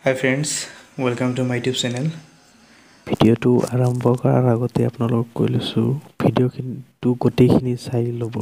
Hi friends, welcome to my YouTube channel. ভিডিঅ'টো আৰম্ভ কৰাৰ আগতে আপোনালোকক কৈ লৈছোঁ ভিডিঅ'টো গোটেইখিনি চাই ল'ব।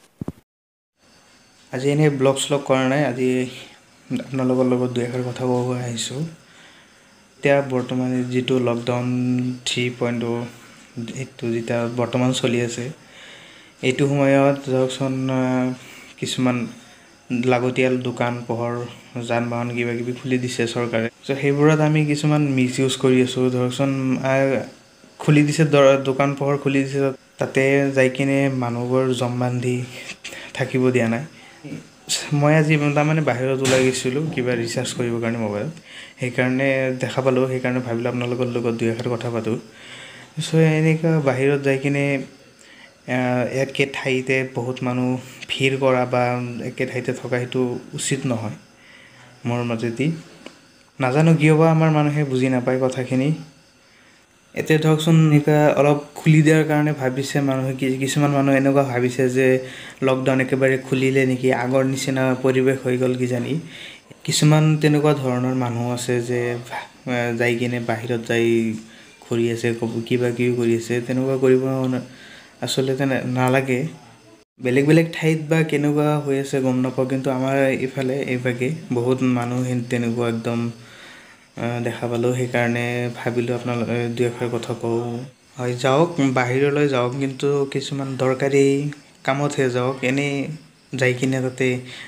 আজি এনেই ব্লগ কৰা নাই, আজি আপোনালোকৰ লগত দুই এষাৰ কথা ক'ব আহিছোঁ। এতিয়া বৰ্তমান যিটো লকডাউন 3.0 এইটো যেতিয়া বৰ্তমান চলি আছে, এইটো সময়ত ধৰকচোন কিছুমান লাগতিয়াল দোকান পোহৰ যান বাহন কিবা কিবি খুলি দিছে চৰকাৰে। চ' সেইবোৰত আমি কিছুমান মিছ ইউজ কৰি আছোঁ। ধৰকচোন খুলি দিছে দোকান পোহৰ খুলি দিছে, তাতে যাই কিনে মানুহবোৰ জম বান্ধি থাকিব দিয়া নাই। মই আজি তাৰমানে বাহিৰত ওলাই গৈছিলোঁ কিবা ৰিচাৰ্জ কৰিবৰ কাৰণে মোবাইলত, সেইকাৰণে দেখা পালোঁ, সেইকাৰণে ভাবিলোঁ আপোনালোকৰ লগত দুই এষাৰ কথা পাতোঁ। চ' এনেকুৱা বাহিৰত যাই কিনে একে ঠাইতে বহুত মানুহ ভিৰ কৰা বা একে ঠাইতে থকা সেইটো উচিত নহয় মোৰ মতেদি। নাজানো কিয় বা আমাৰ মানুহে বুজি নাপায় কথাখিনি। এতিয়া ধৰকচোন এনেকুৱা অলপ খুলি দিয়াৰ কাৰণে ভাবিছে মানুহে, কিছুমান মানুহ এনেকুৱা ভাবিছে যে লকডাউন একেবাৰে খুলিলে নেকি আগৰ নিচিনা পৰিৱেশ হৈ গ'ল কিজানি। কিছুমান তেনেকুৱা ধৰণৰ মানুহ আছে যে যাই কিনে বাহিৰত যাই ঘূৰি আছে, কিবা কিবি কৰি আছে। তেনেকুৱা কৰিব আচলতে নালাগে। বেলেগ বেলেগ ঠাইত বা কেনেকুৱা হৈ আছে গম নাপাওঁ, কিন্তু আমাৰ ইফালে এইভাগে বহুত মানুহ তেনেকুৱা একদম দেখা পালোঁ। সেইকাৰণে ভাবিলোঁ আপোনালোকে দুই এষাৰ কথা কওঁ। হয়, যাওক বাহিৰলৈ যাওক, কিন্তু কিছুমান দৰকাৰী কামতহে যাওক। এনেই যাই কিনে তাতে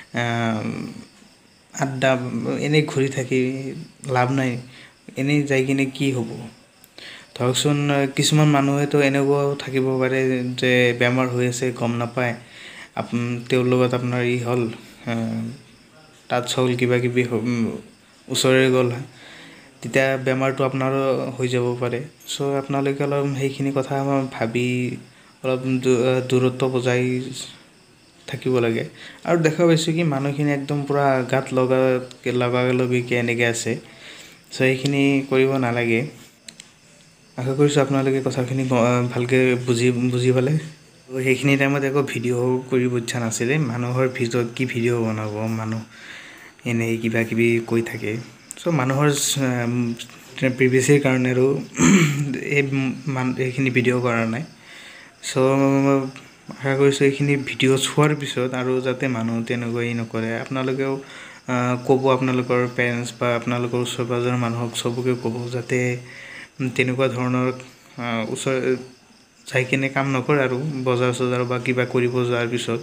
আড্ডা এনেই ঘূৰি থাকি লাভ নাই। এনেই যাই কিনে কি হ'ব। ধৰকচোন কিছুমান মানুহেতো এনেকুৱাও থাকিব পাৰে যে বেমাৰ হৈ আছে গম নাপায়, তেওঁৰ লগত আপোনাৰ হ'ল তাত হ'ল কিবা কিবি ওচৰৰে গ'ল, তেতিয়া বেমাৰটো আপোনাৰো হৈ যাব পাৰে। চ' আপোনালোকে অলপ সেইখিনি কথা ভাবি অলপ দূৰত্ব বজাই থাকিব লাগে। আৰু দেখা পাইছোঁ কি মানুহখিনি একদম পূৰা গাত লগালগিকৈ এনেকৈ আছে। চ' সেইখিনি কৰিব নালাগে। আশা কৰিছোঁ আপোনালোকে কথাখিনি ভালকৈ বুজি পালে। সেইখিনি টাইমত একো ভিডিঅ' কৰিব ইচ্ছা নাছিলে। মানুহৰ ভিতৰত কি ভিডিঅ' বনাব, মানুহ এনেই কিবা কিবি কৈ থাকে। চ' মানুহৰ প্ৰিভেচিৰ কাৰণে আৰু এইখিনি ভিডিঅ' কৰা নাই। চ' আশা কৰিছোঁ এইখিনি ভিডিঅ' চোৱাৰ পিছত আৰু যাতে মানুহ তেনেকুৱাই নকৰে। আপোনালোকেও ক'ব আপোনালোকৰ পেৰেণ্টছ বা আপোনালোকৰ ওচৰ পাঁজৰৰ মানুহক চবকে ক'ব যাতে তেনেকুৱা ধৰণৰ ওচৰ যাই কিনে কাম নকৰে আৰু বজাৰ চজাৰ বা কিবা কৰিব যোৱাৰ পিছত।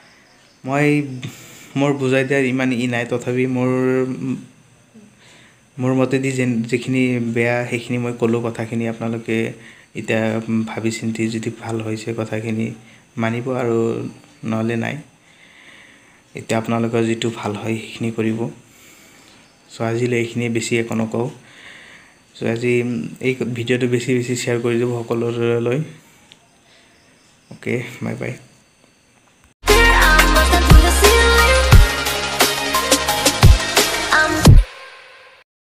মোৰ বুজাই দিয়াৰ ইমান নাই, তথাপি মোৰ মতেদি যিখিনি বেয়া সেইখিনি মই ক'লোঁ কথাখিনি। আপোনালোকে এতিয়া ভাবি চিন্তি যদি ভাল হৈছে কথাখিনি মানিব, আৰু নহ'লে নাই। এতিয়া আপোনালোকৰ যিটো ভাল হয় সেইখিনি কৰিব। চ' আজিলৈ এইখিনিয়ে, বেছি একো নকওঁ। চ' আজি এই ভিডিঅ'টো বেছি শ্বেয়াৰ কৰি দিব সকলোলৈ। অ'কে, বাই বাই।